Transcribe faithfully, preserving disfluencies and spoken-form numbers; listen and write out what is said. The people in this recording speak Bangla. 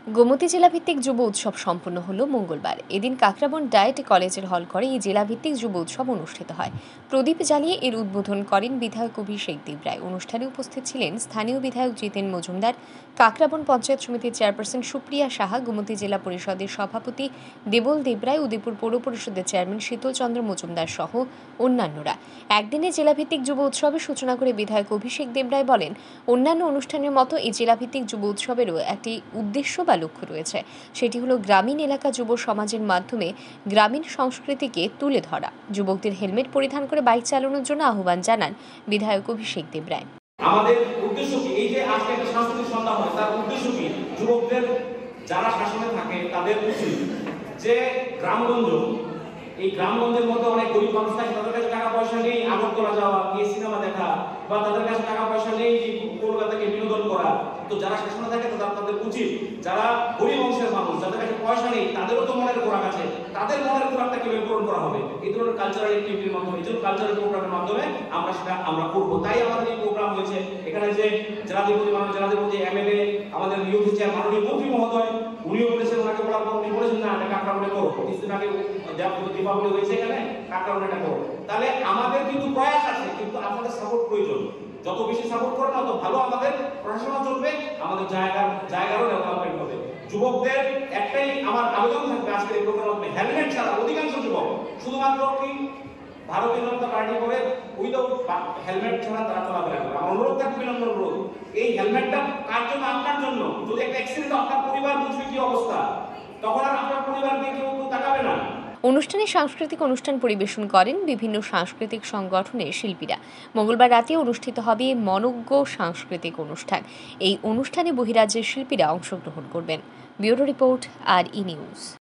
গোমতী জেলাভিত্তিক যুব উৎসব সম্পন্ন হলো মঙ্গলবার। এদিন কাকরাবন ডায়েট কলেজের হল করে এই জেলাভিত্তিক যুব উৎসব অনুষ্ঠিত হয়। প্রদীপ জ্বালিয়ে এর উদ্বোধন করেন বিধায়ক অভিষেক দেবরায়। অনুষ্ঠানে উপস্থিত ছিলেন স্থানীয় বিধায়ক জিতেন মজুমদার, কাকরাবন পঞ্চায়েত সমিতির চেয়ারপারসন সুপ্রিয়া সাহা, গোমতী জেলা পরিষদের সভাপতি দেবল দেবরায়, উদয়পুর পৌর পরিষদের চেয়ারম্যান শীতল চন্দ্র মজুমদার সহ অন্যান্যরা। একদিনে জেলাভিত্তিক যুব উৎসবের সূচনা করে বিধায়ক অভিষেক দেবরায় বলেন, অন্যান্য অনুষ্ঠানের মতো এই জেলাভিত্তিক যুব উৎসবেরও একটি উদ্দেশ্য বা লক্ষ্য রয়েছে। সেটি হলো গ্রামীণ এলাকা যুব সমাজের মাধ্যমে গ্রামীণ সংস্কৃতিকে তুলে ধরা। যুবকদের হেলমেট পরিধান করে বাইক চালানোর জন্য আহ্বান জানান বিধায়ক অভিষেক দেবরায়। আমাদের উদ্দেশ্য কি, এই যে আজকে একটা সাংস্কৃতিক সন্ধ্যা হয়, তার উদ্দেশ্য কি? যুবকদের যারা শাসনে থাকে তাদের উচিত যে গ্রামগঞ্জ, এই গ্রামগঞ্জের মধ্যে অনেক গরিব মানুষ থাকে, তাদের কাছে টাকা পয়সা নেই আগরতলা যাওয়া, গিয়ে সিনেমা দেখা, বা তাদের কাছে টাকা পয়সা নেই কলকাতাকে বিনোদন করা। তো যারা শাসনে থাকে তাদের উচিত, যারা গরিব অংশের মানুষ, যাদের কাছে পয়সা নেই, তাদেরও তো মনের খোরাক আছে, তাদের মনের খোরাকটা কিভাবে পূরণ করা হবে এই ধরনের কালচারাল অ্যাক্টিভিটির মাধ্যমে, এই জন্য কালচারাল প্রোগ্রামের মাধ্যমে আমরা সেটা আমরা করবো। তাই আমাদের এই প্রোগ্রাম হয়েছে। এখানে যে জেলাধিপতি মাননীয় জেলাধিপতি এমএলএ আমাদের নিয়োগ চেয়ার মাননীয় মন্ত্রী মহোদয়, উনিও বলেছেন, ওনাকে বলার পর উনি বলেছেন না এটা কাকরাবনে করো। কিছুদিন আগে দীপাবলি হয়েছে, এখানে কাকরাবনে এটা করো। তাহলে আমাদের কিন্তু প্রয়াস আছে, কিন্তু আপনাদের সাপোর্ট প্রয়োজন। যত বেশি সাপোর্ট করেন তত ভালো আমাদের প্রশাসন চলবে, আমাদের জায়গার জায়গারও ডেভেলপমেন্ট হবে। যুবকদের একটাই আমার আবেদন থাকবে আজকের এই প্রোগ্রামে, হেলমেট ছাড়া অধিকাংশ যুবক শুধুমাত্র কি ভারতীয় জনতা পার্টি করে উইদাউট হেলমেট ছাড়া তারা চলাফেরা করে। আমার অনুরোধ থাকবে, বিনম্র অনুরোধ, এই হেলমেটটা কার জন্য? আপনার জন্য। যদি একটা অ্যাক্সিডেন্ট আপনার পরিবার বুঝবে কি অবস্থা, তখন আর আপনার পরিবার দিয়ে কেউ তাকাবে না। অনুষ্ঠানে সাংস্কৃতিক অনুষ্ঠান পরিবেশন করেন বিভিন্ন সাংস্কৃতিক সংগঠনের শিল্পীরা। মঙ্গলবার রাতে অনুষ্ঠিত হবে মনোজ্ঞ সাংস্কৃতিক অনুষ্ঠান। এই অনুষ্ঠানে বহিরাজ্যের শিল্পীরা অংশগ্রহণ করবেন। ব্যুরো রিপোর্ট, আর ই নিউজ।